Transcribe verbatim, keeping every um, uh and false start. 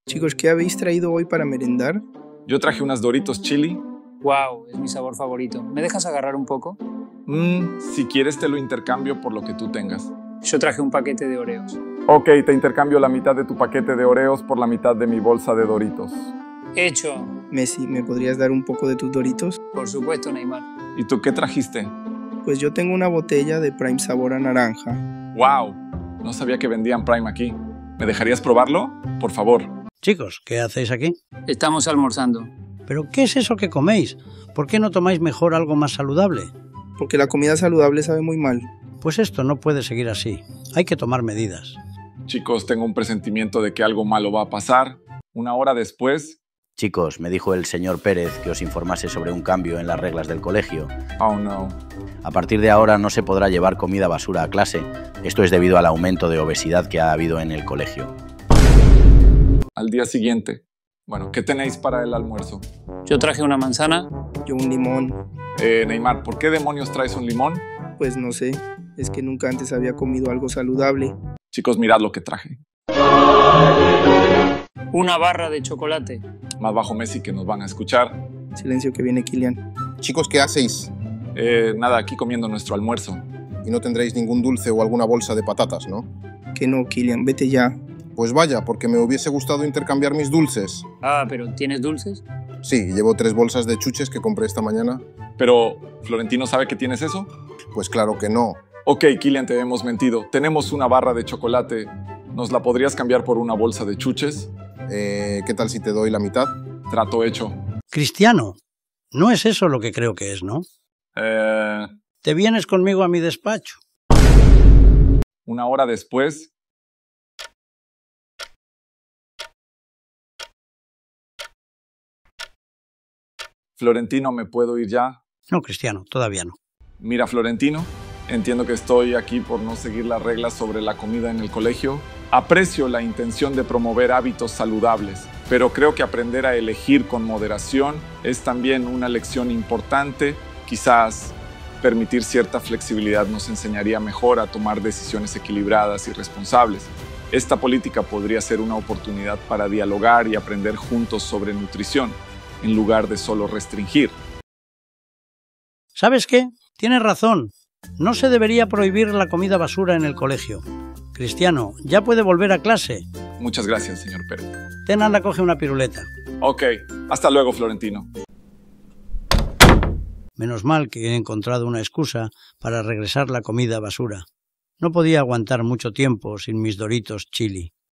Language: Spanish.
Chicos, ¿qué habéis traído hoy para merendar? Yo traje unas Doritos Chili. Wow, es mi sabor favorito. ¿Me dejas agarrar un poco? Mm, si quieres te lo intercambio por lo que tú tengas. Yo traje un paquete de Oreos. Ok, te intercambio la mitad de tu paquete de Oreos por la mitad de mi bolsa de Doritos. Hecho. Messi, ¿me podrías dar un poco de tus Doritos? Por supuesto, Neymar. ¿Y tú qué trajiste? Pues yo tengo una botella de Prime sabor a naranja. ¡Wow! No sabía que vendían Prime aquí. ¿Me dejarías probarlo? Por favor. Chicos, ¿qué hacéis aquí? Estamos almorzando. ¿Pero qué es eso que coméis? ¿Por qué no tomáis mejor algo más saludable? Porque la comida saludable sabe muy mal. Pues esto no puede seguir así. Hay que tomar medidas. Chicos, tengo un presentimiento de que algo malo va a pasar. Una hora después... Chicos, me dijo el señor Pérez que os informase sobre un cambio en las reglas del colegio. Oh, no. A partir de ahora no se podrá llevar comida basura a clase. Esto es debido al aumento de obesidad que ha habido en el colegio. Al día siguiente. Bueno, ¿qué tenéis para el almuerzo? Yo traje una manzana. Yo un limón. Eh, Neymar, ¿por qué demonios traes un limón? Pues no sé, es que nunca antes había comido algo saludable. Chicos, mirad lo que traje. Una barra de chocolate. Más bajo Messi que nos van a escuchar. Silencio que viene Kylian. Chicos, ¿qué hacéis? Eh, nada, aquí comiendo nuestro almuerzo. Y no tendréis ningún dulce o alguna bolsa de patatas, ¿no? Que no, Kylian, vete ya. Pues vaya, porque me hubiese gustado intercambiar mis dulces. Ah, pero ¿tienes dulces? Sí, llevo tres bolsas de chuches que compré esta mañana. Pero, ¿Florentino sabe que tienes eso? Pues claro que no. Ok, Kylian, te hemos mentido. Tenemos una barra de chocolate. ¿Nos la podrías cambiar por una bolsa de chuches? Eh, ¿Qué tal si te doy la mitad? Trato hecho. Cristiano, no es eso lo que creo que es, ¿no? Eh... Te vienes conmigo a mi despacho. Una hora después... Florentino, ¿me puedo ir ya? No, Cristiano, todavía no. Mira, Florentino, entiendo que estoy aquí por no seguir las reglas sobre la comida en el colegio. Aprecio la intención de promover hábitos saludables, pero creo que aprender a elegir con moderación es también una lección importante. Quizás permitir cierta flexibilidad nos enseñaría mejor a tomar decisiones equilibradas y responsables. Esta política podría ser una oportunidad para dialogar y aprender juntos sobre nutrición, en lugar de solo restringir. ¿Sabes qué? Tienes razón. No se debería prohibir la comida basura en el colegio. Cristiano, ya puede volver a clase. Muchas gracias, señor Pérez. Ten, anda, coge una piruleta. Ok, hasta luego, Florentino. Menos mal que he encontrado una excusa para regresar la comida basura. No podía aguantar mucho tiempo sin mis Doritos Chili.